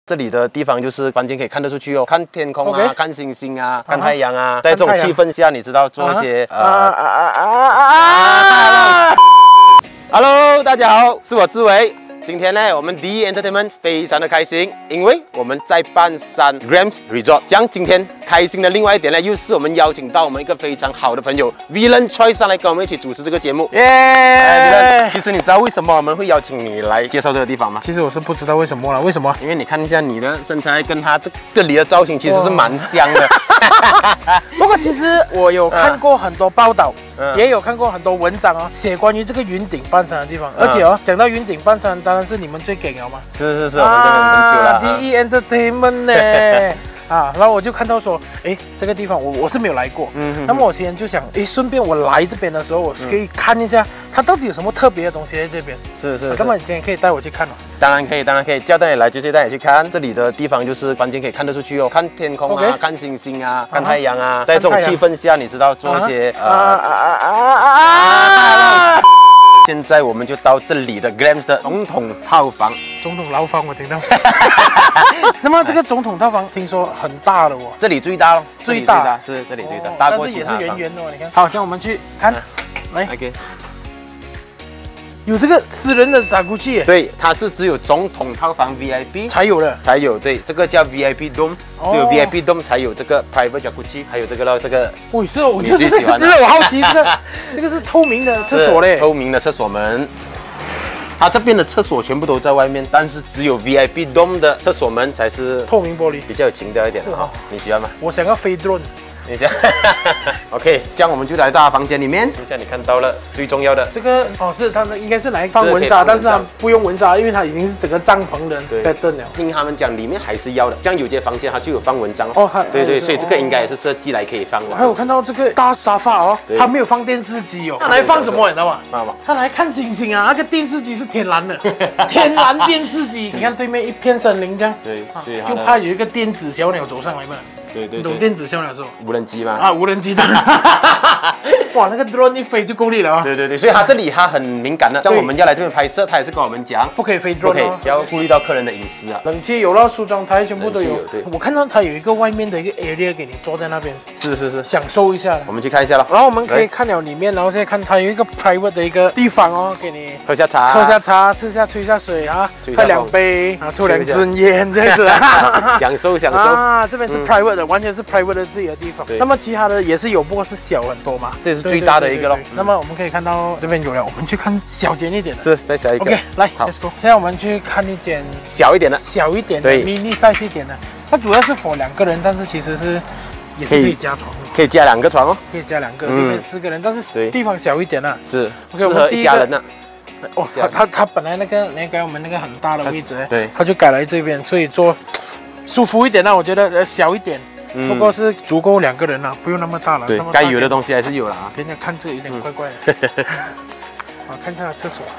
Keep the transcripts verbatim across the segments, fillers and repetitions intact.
这里的地方就是关键可以看得出去哦，看天空啊， Okay. 看星星啊，看太阳啊，在这种气氛下，你知道做一些呃啊啊啊啊 ，Hello， 大家好，是我志伟。 今天呢，我们 D E Entertainment 非常的开心，因为我们在半山 Grams Resort。这样今天开心的另外一点呢，又是我们邀请到我们一个非常好的朋友 Villain Choi 上来跟我们一起主持这个节目。耶！哎 ，Villain， 其实你知道为什么我们会邀请你来介绍这个地方吗？ 其实我是不知道为什么了，为什么？ 因为你看一下你的身材跟他这这里的造型其实是蛮像的。 不过其实我有看过很多报道。 嗯、也有看过很多文章哦，写关于这个云顶半山的地方，嗯、而且哦，讲到云顶半山，当然是你们最给了嘛。是是是，我们这边很久了。D E Entertainment 呢？啊，然后我就看到说，哎，这个地方我我是没有来过，嗯，那么我今天就想，哎，顺便我来这边的时候，我可以看一下它到底有什么特别的东西在这边。是是，那么你今天可以带我去看哦。 当然可以，当然可以，叫带你来，直接带你去看这里的地方，就是关键可以看得出去哦，看天空啊， okay. 看星星啊，看太阳啊， uh -huh. 在这种气氛下，你知道做一些 uh -huh. 呃啊啊啊啊！现在我们就到这里的 Grams 的总统套房， 总统牢房我听到。那么这个总统套房听说很大的哦， 这里最大咯， 最大是这里最大，大过其他房。 但是也是圆圆的哦，你看。好，这样我们去看，来。 OK。 有这个私人的扎古器， 对，它是只有总统套房 V I P 才有的， 才有，对，这个叫 V I P Dome， 只有 V I P Dome 才有这个 Private Jacuzzi， 还有这个咯，这个， 我是我最喜欢的，真的我好奇，这个这个是透明的厕所嘞， 透明的厕所门，它这边的厕所全部都在外面，但是只有 V I P Dome 的厕所门才是透明玻璃， 比较有情调一点的哈，你喜欢吗？ 我想要飞 drone。 等一下 ，OK， 这样我们就来到房间里面。等一下你看到了最重要的这个哦，是他们应该是来放蚊纱，但是它不用蚊纱，因为它已经是整个帐篷的 pattern 了。 听他们讲里面还是要的，这样有些房间它就有放蚊帐哦。对对，所以这个应该也是设计来可以放的。 还有看到这个大沙发哦，它没有放电视机哦，它来放什么你知道吗？它来看星星啊，那个电视机是天然的，天然电视机。你看对面一片森林这样，对，就怕有一个电子小鸟走上来嘛。 对对， 懂电子小鸟说无人机吗？ 啊，无人机的，哇，那个 drone 一飞就够力了啊！ 对对对，所以它这里它很敏感的，像我们要来这边拍摄，它也是跟我们讲， 不可以飞 drone， 不可以，要顾虑到客人的隐私啊。 冷气有了，梳妆台全部都有。对，我看到它有一个外面的一个 area 给你坐在那边， 是是是， 享受一下。 我们去看一下了。 然后我们可以看了里面，然后现在看它有一个 private 的一个地方哦，给你喝下茶， 喝下茶，吃下吹下水啊，喝两杯啊，抽两支烟这样子啊， 享受享受啊。这边是 private 的，完全是 private 的自己的地方。那么其他的也是有，不过是小很多嘛。 这是最大的一个咯。 那么我们可以看到这边有了，我们去看小间一点的。 是，再小一个。 OK， 来 ，Let's go。现在我们去看一间小一点的， 小一点的 mini size 一点的。它主要是 for 两个人，但是其实是也是可以加床的， 可以加两个床哦， 可以加两个，对面四个人，但是地方小一点了。 是，适合一家人的。 哦，他他他本来那个那个我们那个很大的位置，对，他就改来这边，所以坐舒服一点啦。我觉得呃小一点。 不过是足够两个人了，不用那么大了。 对，该有的东西还是有了啊。 给人家看这个有点怪怪的。啊，看一下厕所。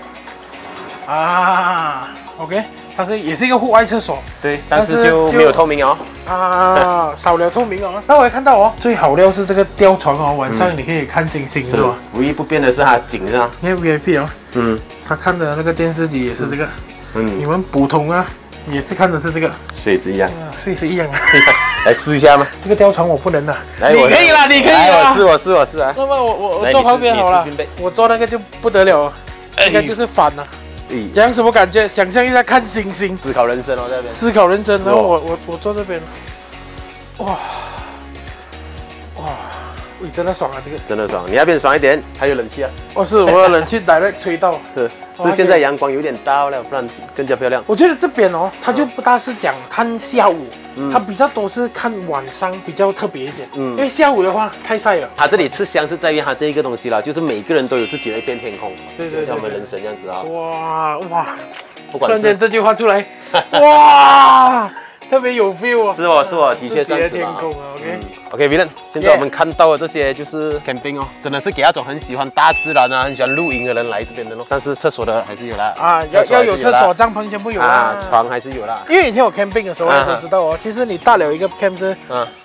啊 ，OK， 它是也是一个户外厕所。对， 但是就没有透明哦。 啊，少了透明哦。那我也看到哦，最好料是这个吊床哦，晚上你可以看星星是吧？ 唯一不变的是它景是吧？ 你看 V I P 哦，嗯，他看的那个电视机也是这个。嗯，你们普通啊，也是看的是这个。所以是一样。所以是一样的。 来试一下吗？ 这个吊床我不能的，你可以啦，你可以啦。 我试，我试，我试啊。 那么我我我坐旁边好了，我坐那个就不得了，应该就是反了。这样什么感觉？想象一下看星星， 思考人生哦，这边。 思考人生，然后我我我坐这边，哇哇，喂，真的爽啊！这个真的爽，你那边爽一点，还有冷气啊。 哦，是我的冷气来了吹到。是。 是现在阳光有点大了，不然更加漂亮。 我觉得这边哦，它就不大是讲看下午，嗯、它比较多是看晚上比较特别一点。嗯，因为下午的话太晒了。 它这里吃香是在于它这一个东西啦，就是每个人都有自己的一片天空，对对，像我们人生这样子啊。 哇哇， 不管突然间这句话出来，哇！ 特别有 feel 啊！ 是哦，是哦，的确是天空啊 ，OK。 OK Villain， 现在我们看到的这些就是 camping 哦，真的是给那种很喜欢大自然啊、很喜欢露营的人来这边的咯。但是厕所的还是有啦，啊， 要要有厕所，帐篷全部有啦， 床还是有啦。 因为以前我 camping 的时候，我知道哦，其实你大了一个 camp 是，嗯，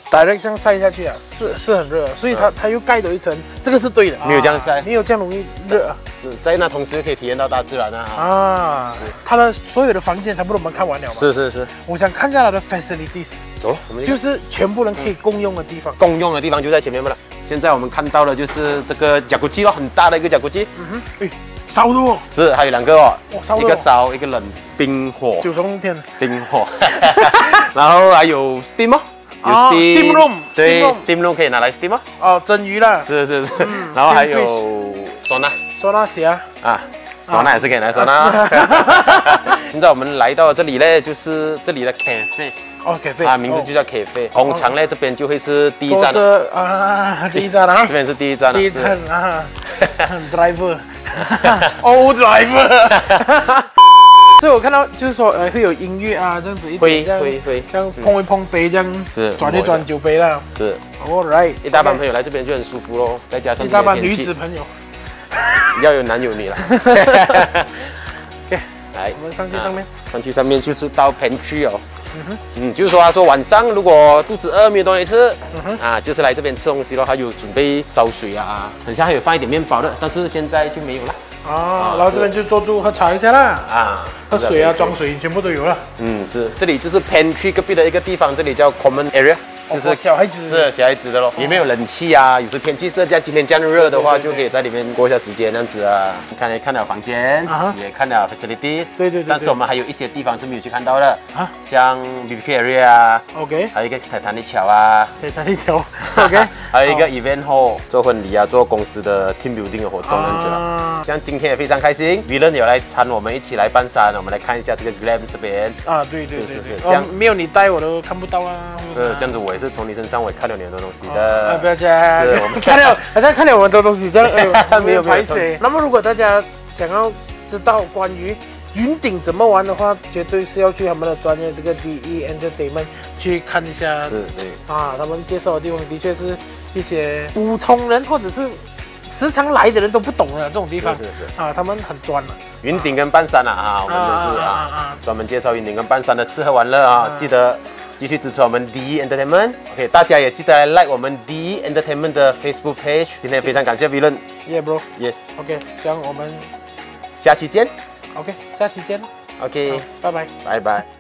direct 这样晒下去啊，是是很热，所以它、嗯、它又盖了一层，这个是对的， 没有这样晒， 没有这样容易热啊。 是在那同时又可以体验到大自然啊。 啊，它的所有的房间全部都我们看完了嘛？ 是是是。 我想看一下它的 facilities， 走，我们就是全部人可以共用的地方。 共用的地方就在前面了。现在我们看到的就是这个甲骨机咯，很大的一个甲骨机。嗯哼， 哎，烧的哦。 是，还有两个哦， 哦一个烧，一个冷，冰火。 九重天。 冰火。然后还有 steam 哦。有 steam room， 对 ，steam room 可以拿来 steam 哦。 哦，蒸鱼啦。 是是是。然后还有酸辣。 酸辣虾。啊。 酸辣也是可以来酸辣。现在我们来到这里呢，就是这里的 cafe。 哦 ，cafe 啊，名字就叫 cafe。通常呢，这边就会是第一站。 这啊，第一站啊。 这边是第一站。 第一站啊。Driver。Old driver。所以我看到就是说，呃，会有音乐啊，这样子一点这样，会会这样碰一碰杯，这样是转一转酒杯啦。是 ，All right， 一大班朋友来这边就很舒服咯，再加上一大班女子朋友， 要有男有女啦。 OK， 来，我们上去上面， 上去上面就是到 pantry 哦。嗯哼，嗯，就是说他说晚上如果肚子饿没有东西吃，嗯哼，啊，就是来这边吃东西咯，他有准备烧水啊，等下还有放一点面包的，但是现在就没有了。 啊，然后这边就坐住喝茶一下啦，啊，喝水啊，装水全部都有了。嗯， 是，这里就是 pantry 隔壁的一个地方，这里叫 common area， 就是小孩子是小孩子的咯，里面有冷气啊，有时天气是这样，今天这样热的话，就可以在里面过一下时间这样子啊。看来看了房间，也看了 facility， 对对对，但是我们还有一些地方是没有去看到的啊，像 B B Q area 啊 ，OK， 还有一个海滩的桥啊， 海滩的桥 ，OK， 还有一个 event hall， 做婚礼啊，做公司的 team building 的活动这样子啦。像今天也非常开心 ，Villain 有来参我们一起来搬山，我们来看一下这个 Glam 这边啊，对对对，是是是，这样没有你带我都看不到啊。 是这样子，我也是从你身上我也看了你很多东西的。 啊，不要这样，我们看了，好像看了我很多东西，这样没有拍摄。那么如果大家想要知道关于云顶怎么玩的话，绝对是要去他们的专业这个 D E Entertainment 去看一下。是，对啊，他们介绍的地方的确是一些普通人或者是时常来的人都不懂的这种地方。是是是啊，他们很专啊。云顶跟半山啊，啊，我们就是啊，专门介绍云顶跟半山的吃喝玩乐啊，记得继续支持我们 D E Entertainment。OK， 大家也记得来 like 我们 D E Entertainment 的 Facebook page。今天非常感谢 Villain。Yeah bro。Yes。OK， 希望我们下期见。OK， 下期见。OK， 拜拜。拜拜。